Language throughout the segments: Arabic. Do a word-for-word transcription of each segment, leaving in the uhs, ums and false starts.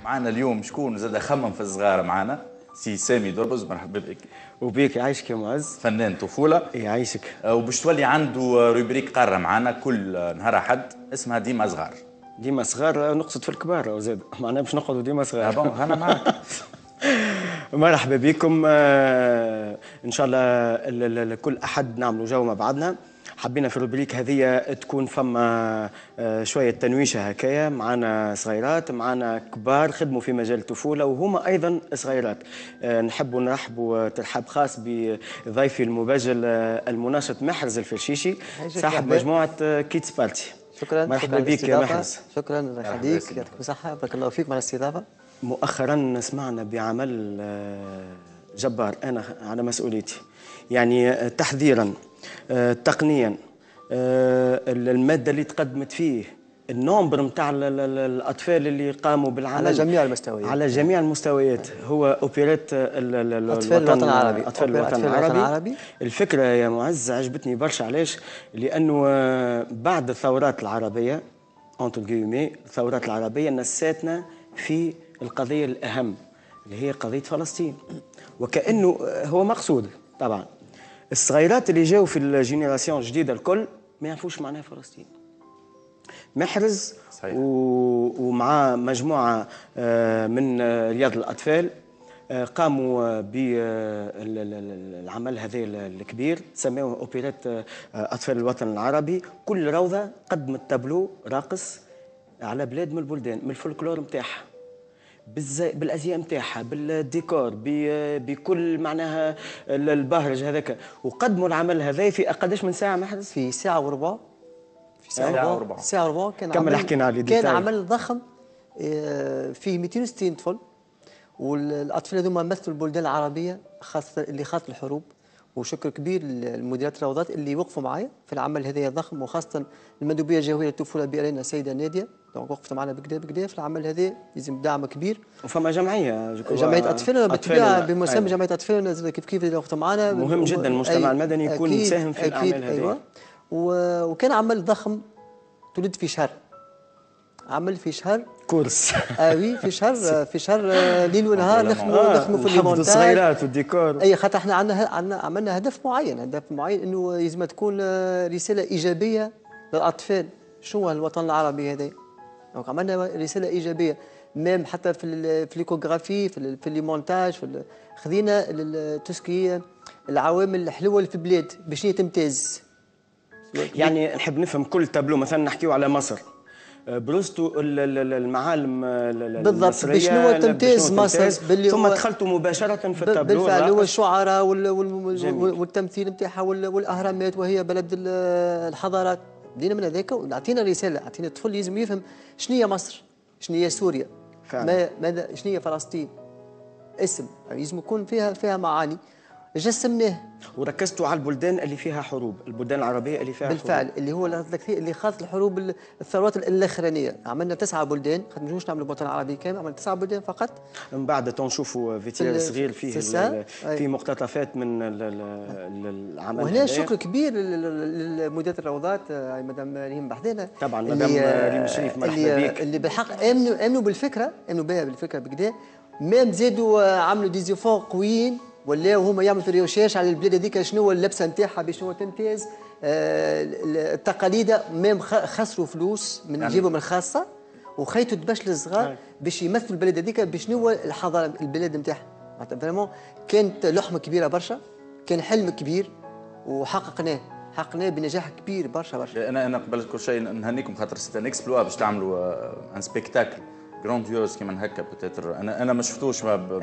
معنا اليوم شكون زاد خمم في الصغار معنا سي سامي دربز. مرحبا بك. وبيك يعيشك يا معز. فنان طفوله. يعيشك. وباش تولي عنده روبريك قاره معنا كل نهار احد اسمها ديما صغار. ديما صغار نقصد في الكبار وزاد معناها باش نقعدوا ديما صغار. بون انا معك. مرحبا بكم. ان شاء الله كل احد نعملوا جو مع بعضنا. حبينا في الروبريك هذه تكون فما شويه تنويشه هكايا، معنا صغيرات معنا كبار خدموا في مجال الطفوله وهما ايضا صغيرات. نحبوا نرحبوا ترحاب خاص بضيفي المبجل المناشط محرز الفرشيشي صاحب مجموعه كيتس بارتي. شكرا. مرحبا بك يا محرز. شكرا الله يخليك يعطيك الصحه بارك الله فيك على الاستضافه. مؤخرا سمعنا بعمل جبار انا على مسؤوليتي، يعني تحذيرا تقنيا الماده اللي تقدمت فيه، النومبر نتاع الاطفال اللي قاموا بالعمل على جميع المستويات على جميع المستويات. هو اوبريت اطفال الوطن العربي. اطفال الوطن العربي. الفكره يا معز عجبتني برشا. علاش؟ لانه بعد الثورات العربيه اونتر جيومي الثورات العربيه نساتنا في القضيه الاهم اللي هي قضيه فلسطين، وكانه هو مقصود طبعا. الصغيرات اللي جاوا في الجينيراسيون الجديده الكل ما يعرفوش معناها فلسطين. محرز و... ومع مجموعه من رياض الاطفال قاموا بالعمل هذا الكبير سموه اوبيريت اطفال الوطن العربي. كل روضه قدمت تابلو راقص على بلاد من البلدان، من الفولكلور نتاعها، بالازياء نتاعها، بالديكور، بكل معناها البهرج هذاك، وقدموا العمل هذا في قداش من ساعه محرز؟ في ساعه وربع. في ساعه وربع. ساعه وربع كان كمل حكينا على كان عمل ضخم فيه مئتين وستين طفل، والاطفال هذوما مثلوا البلدان العربيه خاصه اللي خاضت الحروب. وشكر كبير للمديرات الروضات اللي وقفوا معايا في العمل هذا الضخم، وخاصه المندوبيه الجويه للطفوله بأرينا السيده ناديه، دونك وقفت معنا بكدا بكدا في العمل هذا، لازم دعم كبير. وفما جمعيه جمعيه اطفال بالطبيعه بمسمى جمعيه اطفال كيف كيف اللي وقفت معنا. مهم جدا المجتمع المدني يكون يساهم في الاعمال هذه. أيوة. وكان عمل ضخم تولد في شهر، عمل في شهر كورس اه وي في شهر في شهر ليل ونهار نخدموا نخدموا في المونتاج الصغيرات والديكور. اي خاطر احنا عندنا عندنا عملنا هدف معين هدف معين انه لازم تكون رساله ايجابيه للاطفال. شنو الوطن العربي هذا؟ دونك عملنا رساله ايجابيه ميم حتى في في ليكوغرافي في في لي مونتاج في خذينا تسكي العوامل الحلوه اللي في البلاد باش هي تمتاز. يعني نحب نفهم كل تابلو مثلا نحكيو على مصر بروزتوا المعالم بالضبط بشنو تمتاز مصر، ثم دخلتوا مباشره في التابلو بالفعل. هو الشعراء والتمثيل نتاعها والاهرامات وهي بلد الحضارات. بدينا من هذاك وعطينا رساله، عطينا الطفل لازم يفهم شنو هي مصر، شنو هي سوريا، ما ماذا شنو هي فلسطين. اسم لازم يكون فيها فيها معاني جسمناه. وركزتوا على البلدان اللي فيها حروب، البلدان العربيه اللي فيها بالفعل حروب. اللي هو اللي خاضت الحروب الثورات الاخرانيه. عملنا تسعه بلدان، خدمناش نعملوا الوطن العربي كامل، عملنا تسعه بلدان فقط. من بعد تنشوفوا فيتير صغير فيه في مقتطفات من العمل. وهنا شكر كبير لمديرة الروضات مدام ريم بحذانه طبعا. مدام ريم شريف مرحبا بك. اللي بالحق امنوا امنوا بالفكره، امنوا بها بالفكره بكدا، ميم زادوا عملوا ديزيفور قويين ولاو هما يعملوا في ريوشيرش على البلاد هذيك شنو هو اللبسه نتاعها بشنو تمتاز. آه التقاليد ميم خسروا فلوس من يعني جيبهم الخاصه وخيطوا دبش للصغار باش يمثلوا البلاد هذيك بشنو هو الحضاره البلاد نتاعها. فريمون كانت لحمه كبيره برشا، كان حلم كبير وحققناه حققناه بنجاح كبير برشا برشا. انا انا قبل كل شيء نهنيكم خاطر سيت ان اكسبلوا باش تعملوا ان سبيكتاكل جرانديوز كيما هكا بوتيتر. انا انا ما شفتوش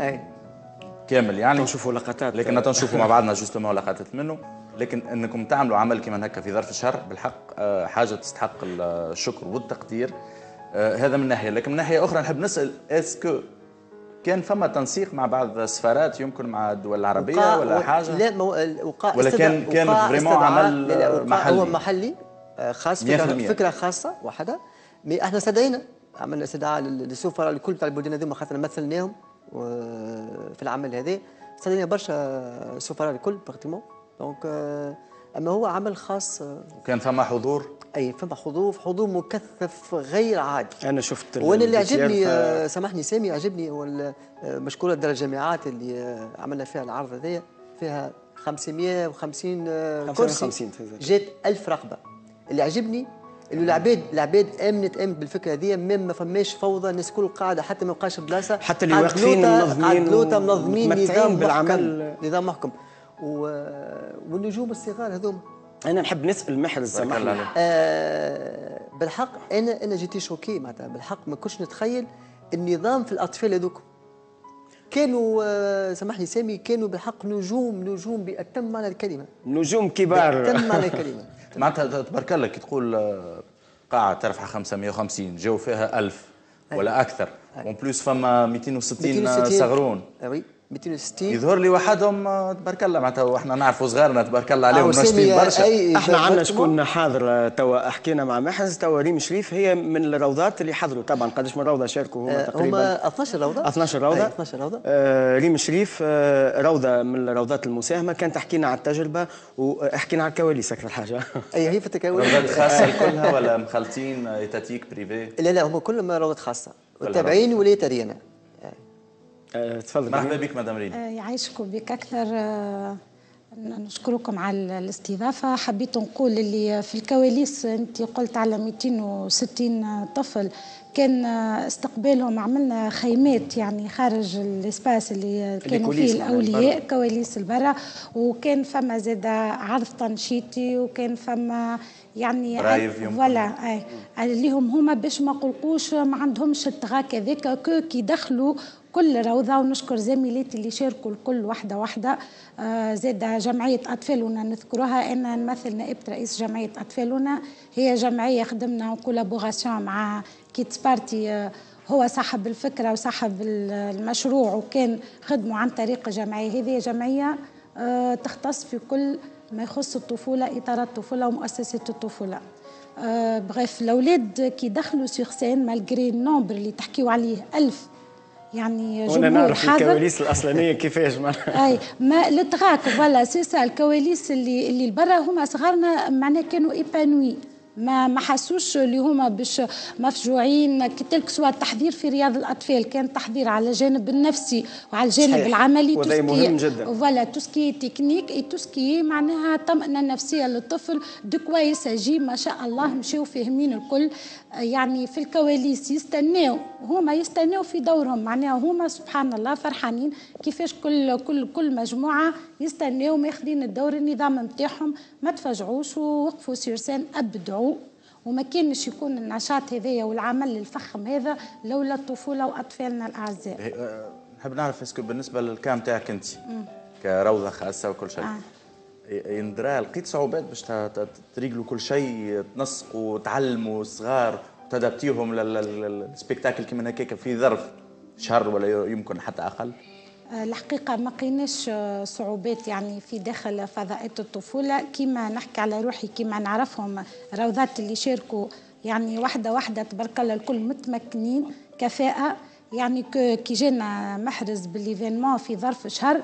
كامل يعني نشوفوا لقطات، لكن نشوفوا مع بعضنا جوستومون لقطات منه. لكن انكم تعملوا عمل كما هكا في ظرف شهر بالحق حاجه تستحق الشكر والتقدير. هذا من ناحيه. لكن من ناحيه اخرى نحب نسال اسكو كان فما تنسيق مع بعض السفارات يمكن مع الدول العربيه ولا حاجه؟ لا مو... وقع ولا كان كان فريمون عمل محلي؟ هو محلي خاص، فكره, فكرة خاصه وحده. مي احنا استدعينا عملنا استدعاء للسفراء الكل تاع البلدان هذوما خاطر مثلناهم في العمل هذا. استدعينا برشا سفراء الكل براكتيمون. دونك اما هو عمل خاص. وكان فما حضور؟ اي فما حضور حضور مكثف غير عادي. انا شفت وانا اللي عجبني ف... آه سامحني سامي، عجبني هو آه مشكوره دار الجامعات اللي آه عملنا فيها العرض هذايا، فيها خمسمائة وخمسين آه كرسي، جات ألف رقبه. اللي عجبني انه العباد العباد امنت امنت بالفكره هذه، ما فماش فوضى، الناس الكل قاعده حتى ما بقاش بلاصه، حتى اللي واقفين منظمين منظمين نظام بالعمل محكم نظام محكم. والنجوم الصغار هذوما انا نحب نسال محرز سامحني آه بالحق انا انا جيتي شوكي معناتها بالحق ما كنتش نتخيل النظام في الاطفال هذوك كانوا آه سامحني سامي كانوا بالحق نجوم نجوم بأتم معنى الكلمه، نجوم كبار بأتم معنى الكلمه. معناتها تبارك الله كي تقول قاعه ترفع خمسمائة وخمسين جاو فيها ألف ولا اكثر، اون بلوس فما مئتين وستين صغرون. وي مئتين وستين يظهر لي وحدهم تبارك الله معناتها، واحنا نعرفوا صغارنا تبارك الله عليهم ناشطين برشا. احنا عندنا شكون حاضر توا حكينا مع محرز، توا ريم شريف هي من الروضات اللي حضروا، طبعا قداش من روضه شاركوا هما تقريبا؟ هما اثناش روضه اثناش روضه اثناش روضه. آه ريم شريف آه روضه من الروضات المساهمه، كانت تحكي لنا على التجربه وحكينا على الكواليس اكثر حاجه. اي هي في الكواليس روضات خاصه كلها ولا مخلطين ايتاتيك بريفي؟ لا لا هما كلهم روضات خاصه وتابعين ولايه ريانا. تفضل. مرحبا بك مدام ريم. يعيشكم بك اكثر. نشكركم على الاستضافه. حبيت نقول اللي في الكواليس انت قلت على مئتين وستين طفل كان استقبالهم، عملنا خيمات يعني خارج الاسباس اللي كانوا فيه الاولياء، كواليس البرا، وكان فما زاد عرض تنشيطي، وكان فما يعني ولا اي الليهم هما باش ما قلقوش ما عندهمش التغاك هذاك كي دخلوا كل روضه. ونشكر زميلاتي اللي شاركوا الكل واحده واحده. آه زاد جمعيه اطفالنا نذكرها، انا نمثل نائبه رئيس جمعيه اطفالنا، هي جمعيه خدمنا كولابوراسيون مع كيتس بارتي، آه هو صاحب الفكره وصاحب المشروع، وكان خدموا عن طريق الجمعيه هذه. جمعيه آه تختص في كل ما يخص الطفوله، اطارات الطفوله ومؤسسات الطفوله. آه بغيف الاولاد كي دخلوا سيغ سين مالغري النومبر اللي تحكيوا عليه ألف، يعني وانا نعرف الكواليس الاصلانيه كيفاش معناها. اي ما التغاك فوالا سي سا الكواليس اللي اللي برا هما صغارنا معناها كانوا ايبانوي، ما ما حسوش اللي هما باش مفجوعين. كتلك سوا التحضير في رياض الاطفال كان تحضير على الجانب النفسي وعلى الجانب صحيح. العملي، وهذا مهم جدا. فوالا توسكي تكنيك اي توسكي معناها طمأنة نفسيه للطفل. دو كويس جي ما شاء الله مشاو فاهمين الكل، يعني في الكواليس يستناو، هما يستناو في دورهم، معناها هما سبحان الله فرحانين كيفاش كل كل كل مجموعه يستناو ماخذين الدور النظام نتاعهم، ما تفاجعوش ووقفوا سيرسان ابدعوا. وما كانش يكون النشاط هذايا والعمل الفخم هذا لولا الطفوله واطفالنا الاعزاء. نحب نعرف اسكو بالنسبه للكام تاعك انت كروضه خاصه وكل شيء، آه. يندرى لقيت صعوبات باش تريقلوا كل شيء، تنسقوا وتعلموا الصغار وتدابتيهم للسبيكتاكل كيما هكاك في ظرف شهر ولا يمكن حتى اقل؟ الحقيقة ما قيناش صعوبات يعني في داخل فضاءات الطفولة، كيما نحكي على روحي كيما نعرفهم روضات اللي شاركوا يعني واحدة واحدة تبارك الله الكل متمكنين كفاءة. يعني كي جينا محرز بالإيفينمون في ظرف شهر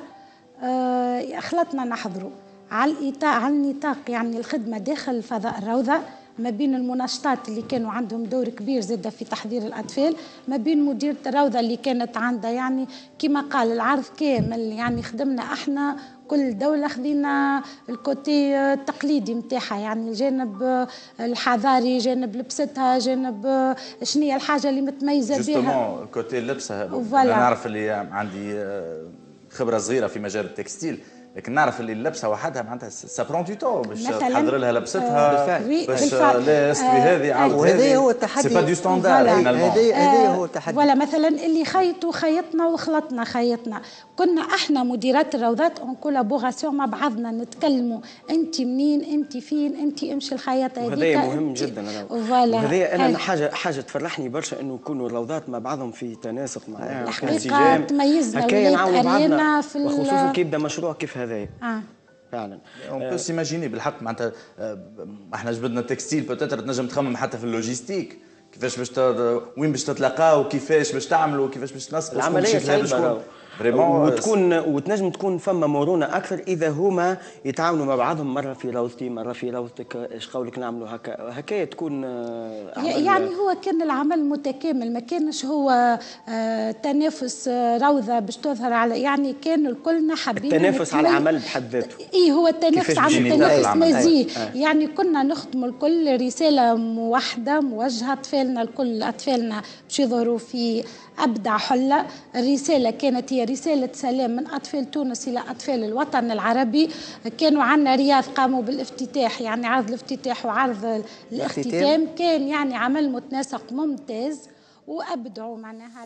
آه خلطنا نحضروا على الإطار على النطاق يعني الخدمة داخل فضاء الروضة، ما بين المناشطات اللي كانوا عندهم دور كبير زادة في تحضير الأطفال، ما بين مديرة الروضة اللي كانت عندها يعني كما قال العرض كامل، يعني خدمنا احنا كل دولة خذينا الكوتي التقليدي متاعها، يعني الجانب الحضاري، جانب لبستها، جانب شنو هي الحاجة اللي متميزة بها. جوستومون كوتي اللبسة، أنا نعرف اللي عندي خبرة صغيرة في مجال التكستيل، لكن نعرف اللي اللبسه وحدها معناتها سابرون دو تو باش تحضر لها لبستها بالفعل باش لا استوي هذه وهذا هو التحدي، سي با دو ستاندار هذا هذا هو التحدي. ولا مثلا اللي خيطوا خيطنا وخلطنا خيطنا، كنا احنا مديرات الروضات اون كولابوراسيون مع بعضنا نتكلموا انت منين انت فين انت امشي الخياطه هذيك. وهذا مهم جدا. وهذا انا حاجه حاجه تفرحني برشا انه يكونوا الروضات مع بعضهم في تناسق معناها الحقيقه تميزنا ولاد اريانا في وخصوصا كي يبدا مشروع كيف هذا. اه فعلا اون بو سيماجيني بالحق معناتها احنا جبدنا التكستيل بوتيتر تنجم تخمم حتى في اللوجيستيك كيفاش باش وين باش تتلاقاو وكيفاش باش تعملوا وكيفاش باش تنسقوا العمليه صعيبه. وتكون وتنجم تكون فما مرونه اكثر اذا هما يتعاونوا مع بعضهم، مره في روضتي مره في روضتك، ايش قولك نعملوا هكا هكايا تكون يعني هو كان العمل متكامل، ما كانش هو تنافس روضه باش تظهر على، يعني كانوا الكلنا حابين التنافس على العمل بحد ذاته. اي هو التنافس على التنافس نزيه، يعني كنا نخدموا الكل رساله واحده موجهه، اطفالنا الكل اطفالنا باش يظهروا في أبدع حلة. الرسالة كانت هي رسالة سلام من أطفال تونس إلى أطفال الوطن العربي. كانوا عنا رياض قاموا بالافتتاح، يعني عرض الافتتاح وعرض الاختتام، كان يعني عمل متناسق ممتاز وأبدعوا معناها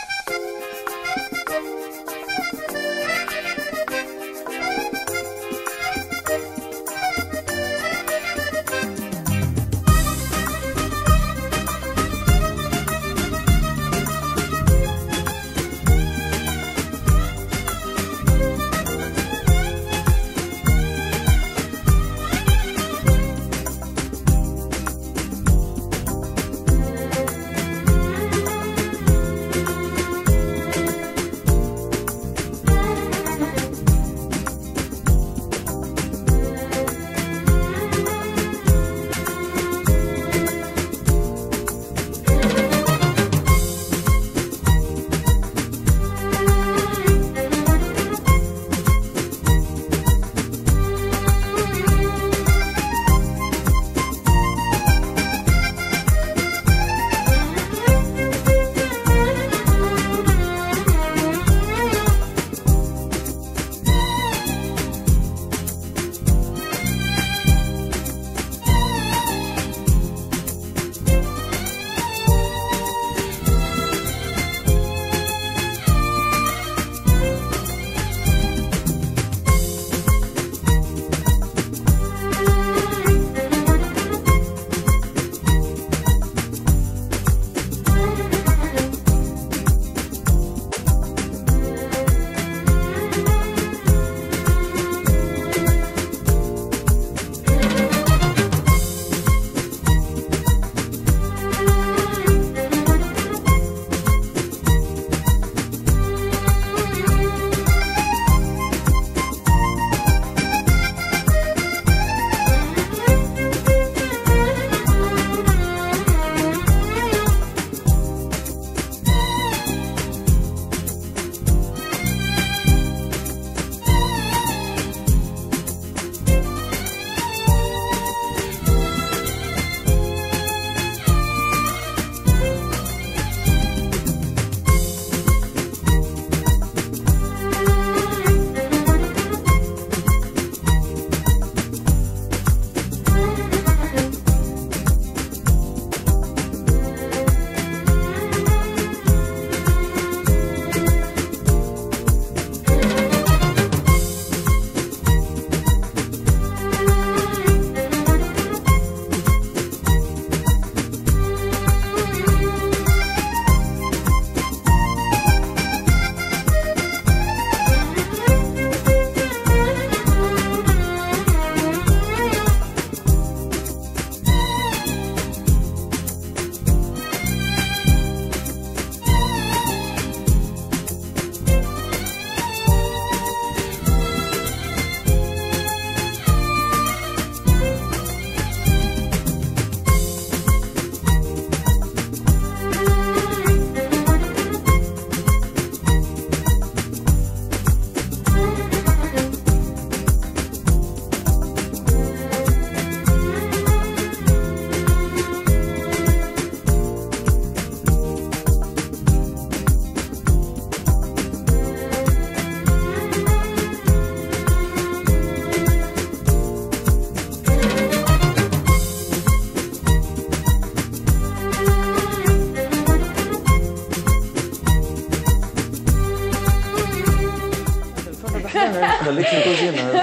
خليك في الكوزينة.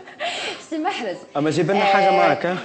سي محرز اما جيب لنا حاجه معك.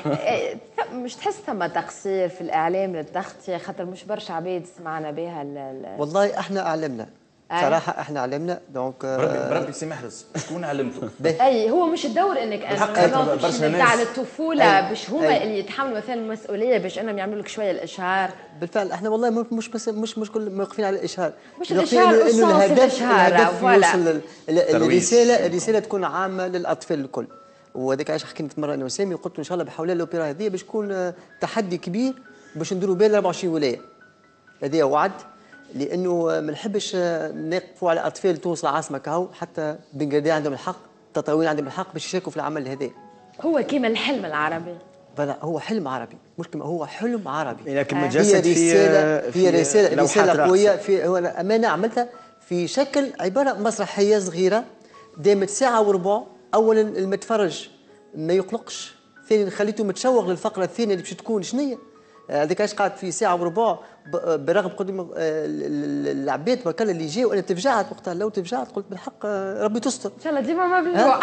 مش تحس ثم تقصير في الاعلام للتغطيه خاطر مش برشا عباد سمعنا بها؟ والله احنا اعلمنا صراحه احنا علمنا دونك بربي بربي سي محرز شكون علمته؟ اي هو مش الدور انك بالحق برشا ناس تاع الطفوله باش هما اللي يتحملوا مثلا المسؤوليه باش انهم يعملوا لك شويه الاشهار. بالفعل احنا والله مش بس مش مش كل موقفين على الاشهار، مش الاشهار انه الهدف الهدف يوصل الرساله الرساله تكون عامه للاطفال الكل. وهذاك علاش حكيت مره انا وسامي قلت له ان شاء الله بحول الاوبرا هذه باش تكون تحدي كبير باش نديروا بها أربعة وعشرين ولايه. هذا وعد، لانه ما نحبش نقفوا على اطفال تونس العاصمه كهو، حتى بنغادي عندهم الحق، التطاوين عندهم الحق باش يشاركوا في العمل هذا. هو كيما الحلم العربي. فلا هو حلم عربي، مش كما هو حلم عربي. لكن آه. متجسد هي رسالة في هي رسالة رسالة قوية. رأس. في هو أمانة عملتها في شكل عبارة مسرحية صغيرة دامت ساعة وربع. أولا المتفرج ما يقلقش، ثانيا خليته متشوق للفقرة الثانية اللي باش تكون شنية. هذاك علاش قعدت في ساعة وربع برغم قدم العباد وكلا اللي جاوا. انا تفجعت وقتها، لو تفجعت قلت بالحق ربي تستر. ان شاء الله ديما مبلوع.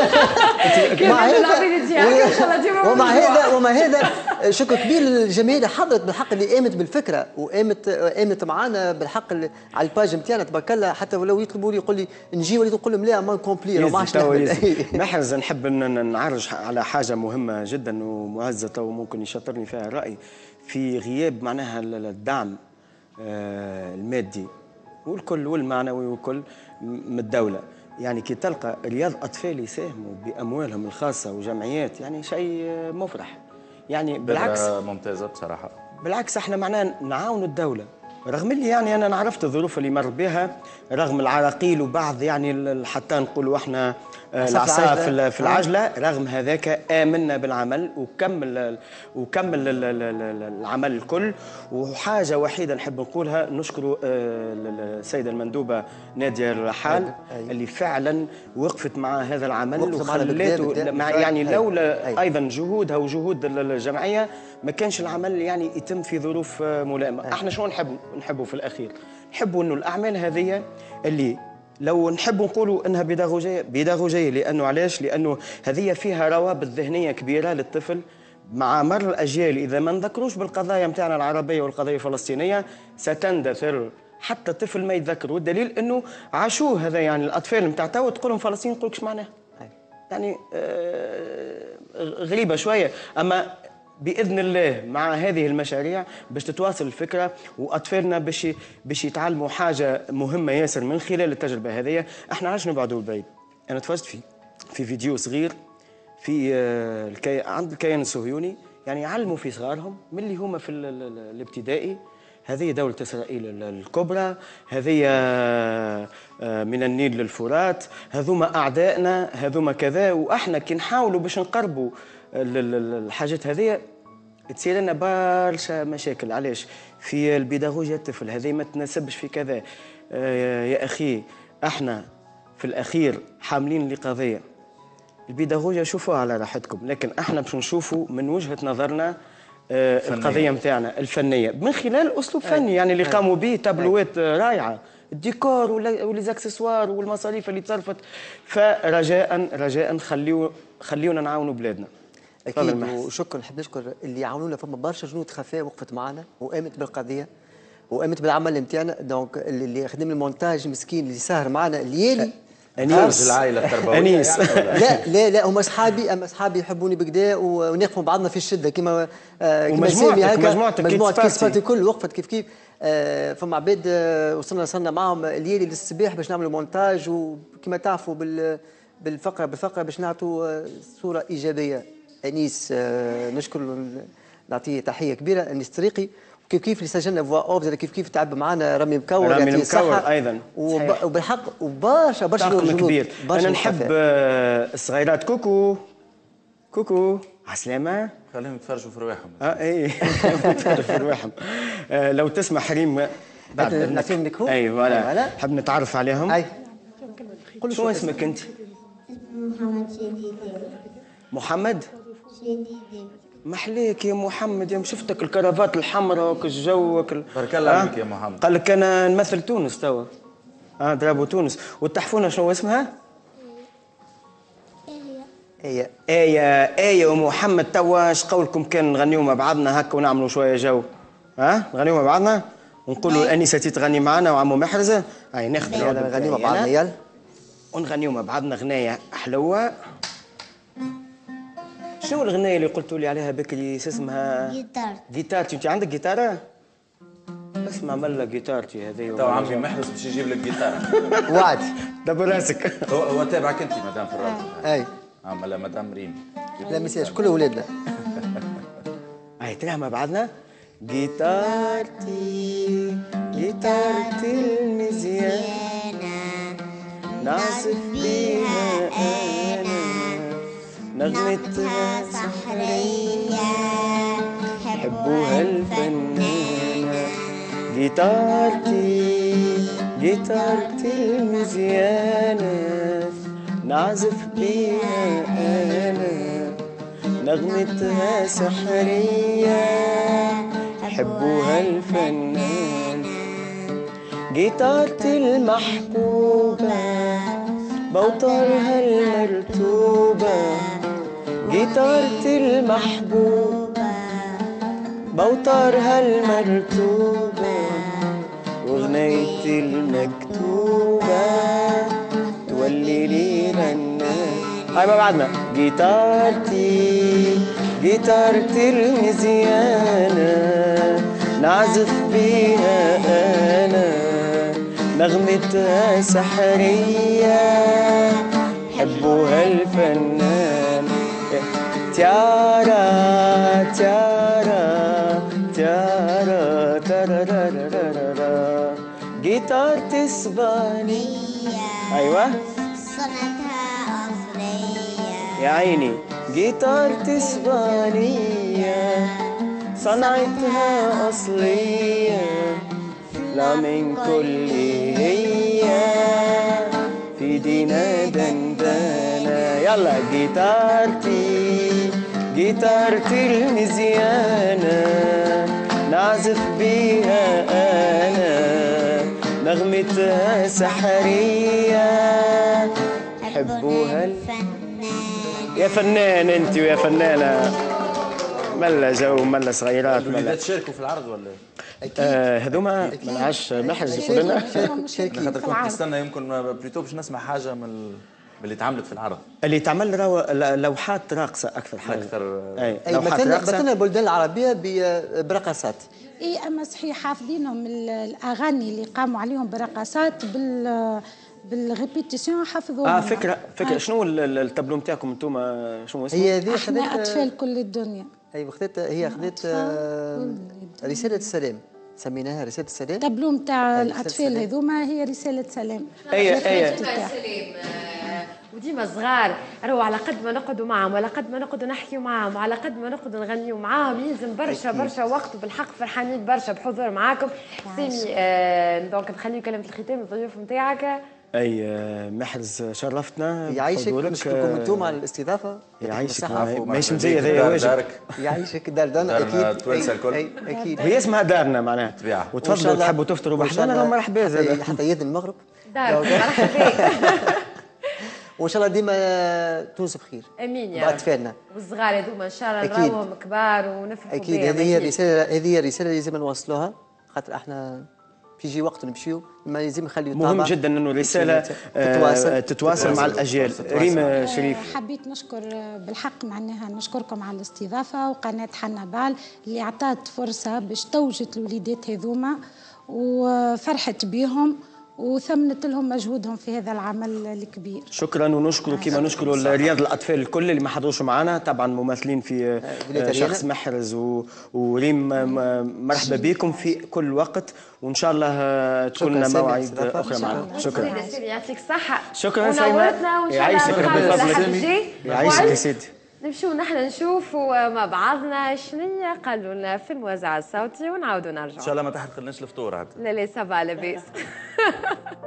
مع هذا ان شاء الله ديما ومع هذا ومع هذا شكر كبير للجماهير اللي حضرت بالحق، اللي قامت بالفكره وقامت قامت معنا بالحق على الباج نتاعنا تبارك الله. حتى ولو يطلبوا لي يقول لي نجي وليت نقول لهم لا ما كومبلي ما عادش محرز. نحب نعرج على حاجه مهمه جدا ومعزه تو ممكن يشطرني فيها الراي. في غياب معناها الدعم المادي والكل والمعنوي والكل من الدولة، يعني كي تلقى رياض أطفال يساهموا بأموالهم الخاصة وجمعيات، يعني شيء مفرح. يعني بالعكس ممتازة بصراحة. بالعكس احنا معناها نعاونوا الدولة، رغم اللي يعني أنا عرفت الظروف اللي مر بها، رغم العراقيل وبعض يعني حتى نقولوا احنا العصا في في العجله، رغم هذاك آمنا بالعمل وكمل وكمل العمل الكل. وحاجه وحيده نحب نقولها، نشكر السيده المندوبه ناديه الرحال اللي فعلا وقفت مع هذا العمل وخلته يعني لولا ايضا جهودها وجهود الجمعيه ما كانش العمل يعني يتم في ظروف ملائمه. احنا شنو نحب نحبوا في الاخير؟ نحبوا انه الاعمال هذه اللي لو نحب نقولوا انها بيداغوجيه بيداغوجيه لانه علاش؟ لانه هذه فيها روابط ذهنيه كبيره للطفل مع مر الاجيال. اذا ما نذكروش بالقضايا نتاعنا العربيه والقضيه الفلسطينيه ستندثر، حتى الطفل ما يتذكر. والدليل انه عاشوه هذا، يعني الاطفال نتاع تو تقول لهم فلسطين يقول لك ايش معناها؟ يعني آه غريبه شويه. اما باذن الله مع هذه المشاريع باش تتواصل الفكره واطفالنا باش باش يتعلموا حاجه مهمه ياسر من خلال التجربه هذه. احنا علاش نبعدوا البعيد؟ انا تفرجت في في فيديو صغير في الكي... عند الكيان الصهيوني، يعني يعلموا في صغارهم من اللي هما في الابتدائي هذه دولة إسرائيل الكبرى، هذه من النيل للفرات، هذوما أعدائنا، هذوما كذا. وإحنا كي نحاولوا باش نقربوا الحاجات هذه تصير لنا برشا مشاكل. علاش؟ في البيداغوجيا الطفل هذه ما تناسبش في كذا. يا أخي احنا في الأخير حاملين لقضية البيداغوجيا، شوفوها على راحتكم، لكن احنا باش نشوفوا من وجهة نظرنا القضية متاعنا الفنية من خلال أسلوب فني، يعني اللي قاموا به تابلوات رائعة، الديكور وليزاكسسوار والمصاريف اللي تصرفت. فرجاء رجاء خليو خليونا نعاونوا بلادنا. اكيد وشكرا. نحب نشكر اللي عاونونا. فما برشا جنود خفاء وقفت معنا وقامت بالقضيه وقامت بالعمل نتاعنا. دونك اللي خدم المونتاج مسكين اللي ساهر معنا الليالي انيس العائله التربويه انيس يعني لا لا لا هما اصحابي، اما اصحابي يحبوني بكدا ونقفوا بعضنا في الشده كما كما سامي هكا. مجموعه كيس بارتي الكل وقفت كيف كيف. فما عباد وصلنا وصلنا معهم الليالي للصباح باش نعملوا مونتاج، وكما تعرفوا بالفقره بالفقره باش نعطوا صوره ايجابيه. انيس نشكر نعطيه تحيه كبيره، انيس طريقي. كيف كيف اللي سجلنا فوا اوف كيف كيف تعب معنا رامي مكور رامي مكور ايضا وبالحق وبرشا برشا جنود كبير. انا نحب الصغيرات. كوكو كوكو عسلامه، خليهم يتفرجوا في رواحهم. اه اي يتفرجوا في رواحهم. آه لو تسمح حريم بعد نعطيهم الميكرو. اي فوالا نحب نتعرف عليهم. اي قول شو اسمك انت؟ محمد شديدي. محمد شديدي. محليك يا محمد، يوم شفتك الكرافات الحمراء والجو وكل بارك الله عليك آه؟ يا محمد. قال لك انا نمثل تونس توا. اه درابو تونس. والتحفونه شنو اسمها؟ ايه ايه ايه ومحمد توا اش قولكم كان نغنيو مع بعضنا هكا ونعملوا شويه جو؟ ها؟ نغنيو مع بعضنا؟ ونقولوا الانسه تغني معنا وعمو محرزه. هاي ناخذ العود نغنيو مع بتاعي بعضنا أنا. يلا. ونغنيو مع بعضنا غنايه حلوه. شنو الغنايه اللي قلتوا لي عليها بكري اسمها؟ جيتار. جيتارتي. انت عندك جيتاره؟ اسمع ملا جيتارتي هذه. تو عمي محرز باش يجيب لك جيتار. وعد. دبر راسك. هو هو تابعك انت مدام في الراديو. اي عملا مدام ريم. لا ميساج كل اولادنا. هاي تراها مع بعضنا. جيتارتي جيتارتي المزيانة نعزف بيها أنا نغمتها سحرية حبوها الفنانة. جيتارتي جيتارتي المزيانة نعزف بيها أنا نغمتها سحرية حبوها الفنان. جيتارتي المحبوبة بوترها المرتوبة. جيتارتي المحبوبة بوترها المرتوبة وغنيتي المكتوبة تولي لي رنان. هاي ما بعدنا. جيتارتي جيتارتي المزيانة نعزف بيها أنا نغمتها سحرية حبوها الفنان. تيارا تيارا تيارا تارارارارا. جيتارتي اسبانية. أيوة صنعتها أصلية. يا عيني. جيتارتي اسبانية صنعتها أصلية لا من كل هي في دينا دندانة. يلا. جيتارتي جيتارتي المزيانة نعزف بيها أنا نغمتها سحرية حبوها الفنان. يا فنان انت ويا فنانه. ملا جو ملا صغيرات الوليدات ملا. تشاركوا في العرض ولا؟ آه هذوما ما نعرفش محرز يقول لنا. خاطر كنت نستنى يمكن بليتو باش نسمع حاجه من ال- اللي تعملت في العرض. اللي تعمل رو... لوحات راقصه اكثر حاجه. اكثر. اي اي لوحات مثلا راقصه. مثلا البلدان العربيه ب- برقصات. اي اما صحيح حافظينهم ال- الاغاني اللي قاموا عليهم برقصات بال بالريبيتيسيون حفظوهم. اه فكره فكره. آه. شنو ال- ال- التابلو نتاعكم انتم شنو اسمه؟ هي هذه احنا خذت اطفال كل الدنيا. اي خذت هي خذت آه، رساله السلام سميناها رساله السلام. التابلو نتاع أي، الاطفال سلام. هذوما هي رساله سلام. اي اي. سلام. وديما صغار راهو على قد ما نقعدوا معهم وعلى قد ما نقعدوا نحكيوا معهم وعلى قد ما نقعدوا نغنيوا معاهم يلزم برشا برشا وقت وبالحق فرحانين برشا بحضور معاكم. سامي آه دونك نخليو كلمة الختام للضيوف نتاعك. اي آه، محرز شرفتنا يعيشك بحضورك. نشكركم آه، انتم على الاستضافه. يعيشك. يعطيكم الصحة. ماهيش مزيه هذايا واجب. دارك. يعيشك دارنا دارنا اكيد. توانسة الكل. أي اكيد. هي اسمها دارنا معناها. طبيعة. وإن شاء وتفضلوا الله- تحبوا تفطروا وإن شاء بحذانا الله مرحبا زاد. حتى يد المغرب. دارك مرحبا بك. وان شاء الله ديما تونس بخير. امين يا رب. باطفالنا. والصغار هذوما ان شاء الله أكيد. نراوهم كبار ونفرحوا اكيد بهم. هذه هي الرساله هذه هي الرساله اللي لازم نوصلوها خاطر احنا في يجي وقت نمشيو ما لازم نخليو مهم جدا انه الرساله تتواصل تتواصل مع الاجيال. ريم شريف. حبيت نشكر بالحق معناها نشكركم على الاستضافه وقناه حنبال اللي عطات فرصه باش توجد الوليدات هذوما وفرحت بيهم وثمنت لهم مجهودهم في هذا العمل الكبير. شكرا. ونشكر كما نشكر رياض الاطفال الكل اللي ما حضروش معنا طبعا ممثلين في بلاد شخص محرز و- وريم. مرحبا بكم في كل وقت وان شاء الله تكون لنا سامي. موعد استضافة. اخرى معنا. شكرا. سيدي سيدي يعطيك الصحة. شكراً سيما. ونورتنا وإن شاء الله يعيشك نتقابلوا ربي الأحد يفضلك. الجاي. يعيشك يا سيدي. نمشوا نحن نشوفوا مع بعضنا شنية قالوا لنا في الموزع الصوتي ونعاودوا نرجعوا. ان شاء الله ما تحرق لناش الفطور عاد. لا لا سافا لاباس.